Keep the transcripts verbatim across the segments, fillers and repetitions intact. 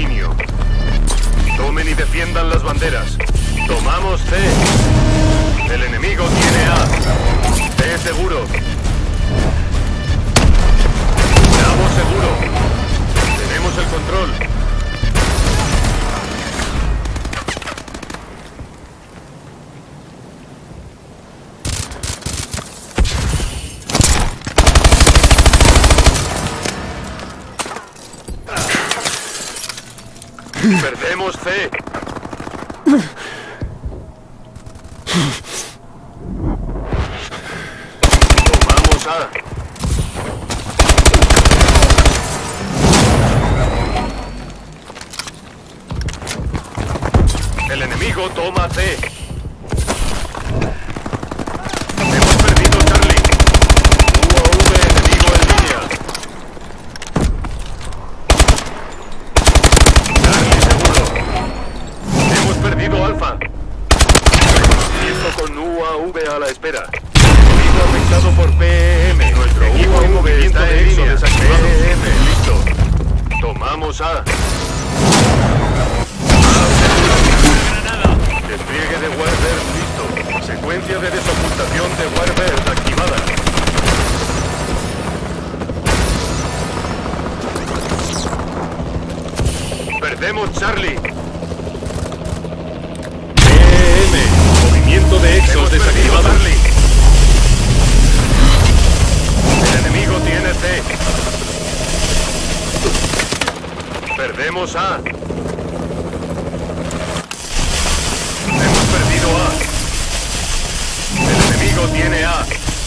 dominio. Tomen y defiendan las banderas. Tomamos C. El enemigo tiene A. C seguro. Bravo seguro. Tenemos el control. Perdemos C. Tomamos A. El enemigo toma C. Hemos perdido Charlie. U A V enemigo en línea. Charlie seguro. Hemos perdido Alfa. Listo con U A V a la espera. Enemigo afectado por P M. Nuestro U A V está en línea. P M, listo. Tomamos A. Despliegue de Warbird listo. Secuencia de desocultación de Warbird activada. Perdemos Charlie. P M. Movimiento de Exos desactivado. El enemigo tiene C. Perdemos A. Hemos perdido A. El enemigo tiene A.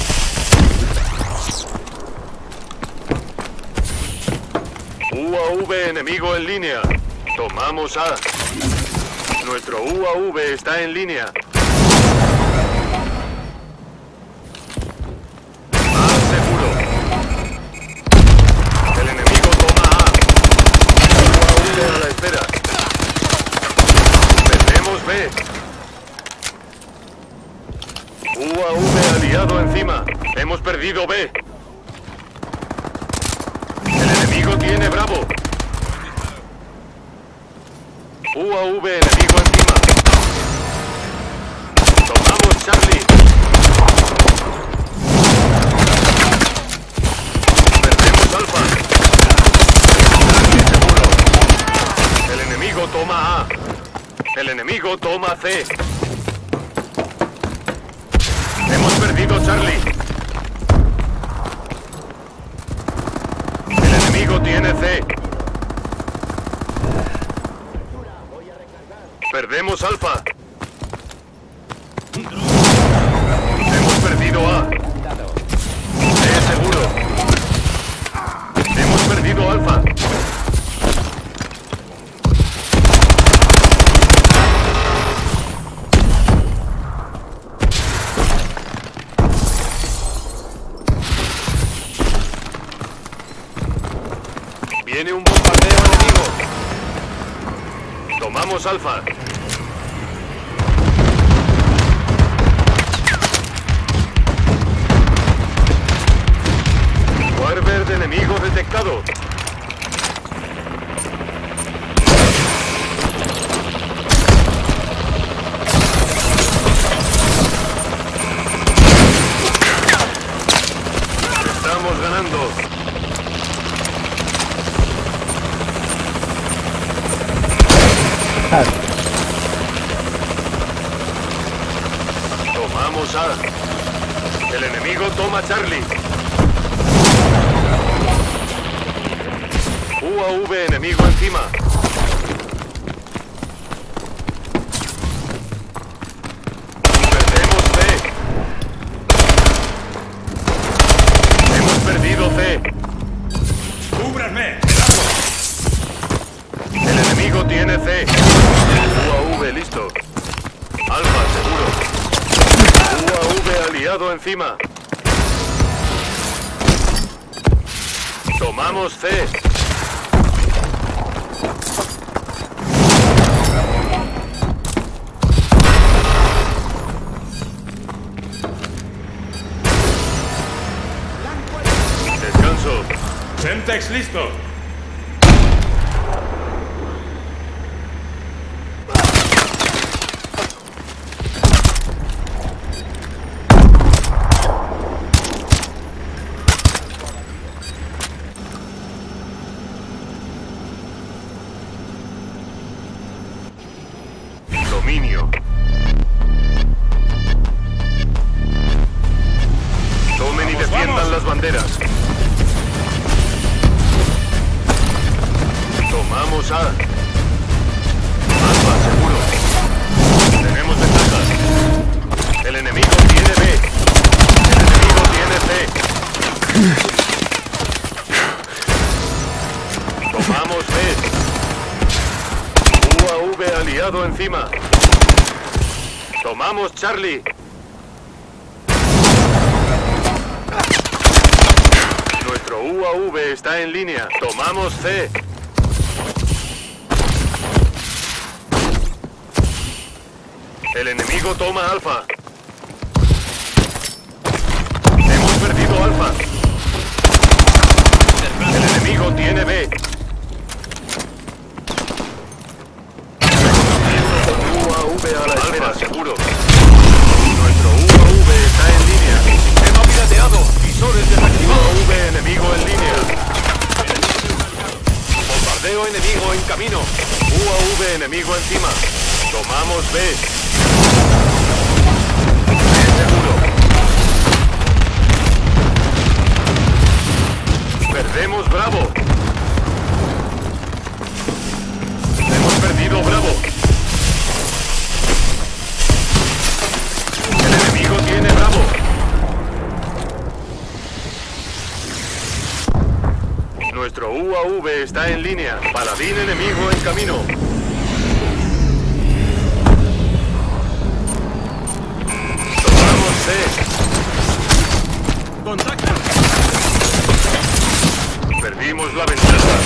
U A V enemigo en línea. Tomamos A. Nuestro U A V está en línea. A seguro. El enemigo toma A. U A V a la espera. Perdemos B. U A V aliado encima. Hemos perdido B. El enemigo tiene Bravo. U A V enemigo encima. Tomamos Charlie. Perdemos Alfa. Charlie seguro. El enemigo toma A. El enemigo toma C. Hemos perdido Charlie. El enemigo tiene C. Perdemos Alfa. Hemos perdido A. C seguro. Hemos perdido Alfa. Viene un bombardeo enemigo. Tomamos Alfa. Warbird enemigo detectado. Estamos ganando. Tomamos A. El enemigo toma Charlie. U A V enemigo encima. Perdemos C. Hemos perdido C. ¡Cúbranme! El enemigo tiene C. U A V listo. Alfa seguro. U A V aliado encima. Tomamos C. Semtex listo. dominio. Tomen y Vamos, defiendan vamos. las banderas. Tomamos A. Alfa, seguro. Tenemos ventajas. El enemigo tiene B. El enemigo tiene C. Tomamos B. U A V aliado encima. Tomamos Charlie. Nuestro U A V está en línea. Tomamos C. El enemigo toma Alfa. Hemos perdido Alfa. El enemigo tiene B. U A V a la espera, seguro. Nuestro U A V está en línea. Sistema pirateado. Visores desactivados. U A V enemigo en línea. Bombardeo enemigo en camino. U A V enemigo encima. Tomamos B. B seguro. Perdemos Bravo. Hemos perdido Bravo. El enemigo tiene Bravo. Nuestro U A V está en línea. Paladín enemigo en camino. Tomamos C. ¡Contacto! Perdimos la ventaja.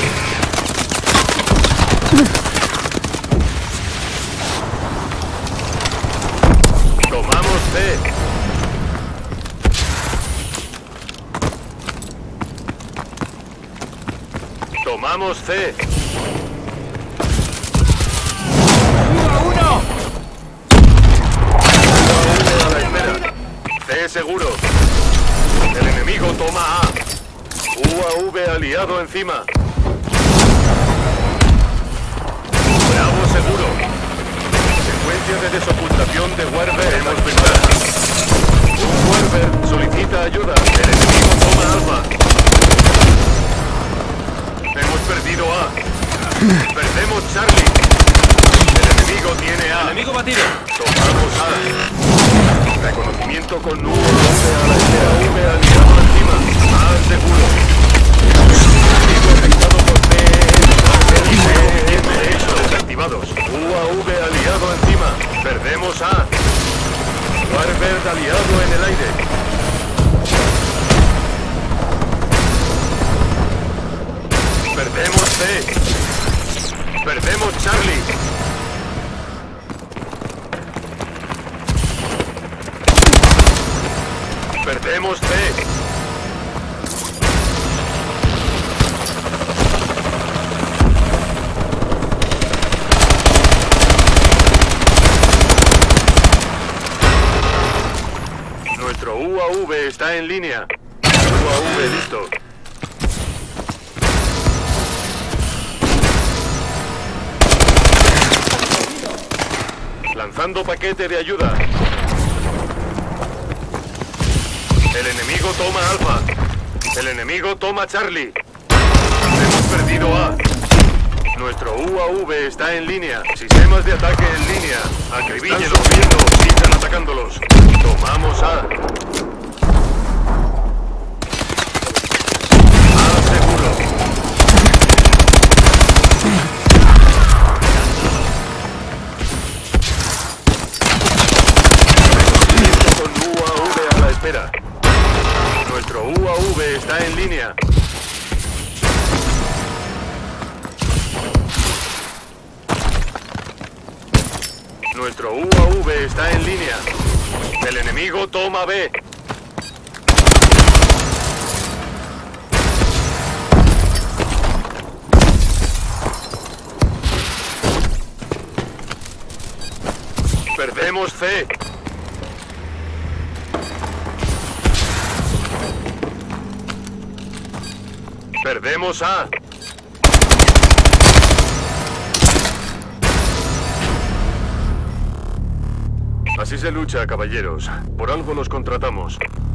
Tomamos C. Tomamos C. ¡Uno a uno! A la espera. C seguro. El enemigo toma A. U A V aliado encima. Bravo seguro. Secuencia de desocultación de Werber. Hemos ventaja. Un Werber solicita ayuda. El enemigo toma Alfa. Hemos perdido A. Perdemos Charlie. El enemigo tiene A. ¡Enemigo batido! Tomamos A. Reconocimiento con U A V a la espera. V aliado encima. A seguro. Enemigo afectado por P M. Desactivados. U A V aliado encima. Perdemos A. Warbird aliado en el aire. Perdemos C. Perdemos Charlie. Perdemos C. Nuestro U A V está en línea. U A V listo. Lanzando paquete de ayuda. El enemigo toma Alfa. El enemigo toma Charlie. Hemos perdido A. Nuestro U A V está en línea. Sistemas de ataque en línea. Acribíllenlos. Están sufriendo. Sigan atacándolos. Tomamos A. A seguro. Con U A V a la espera. Nuestro U A V está en línea. Nuestro U A V está en línea. El enemigo toma B. Perdemos C. Perdemos A. Así se lucha, caballeros. Por algo los contratamos.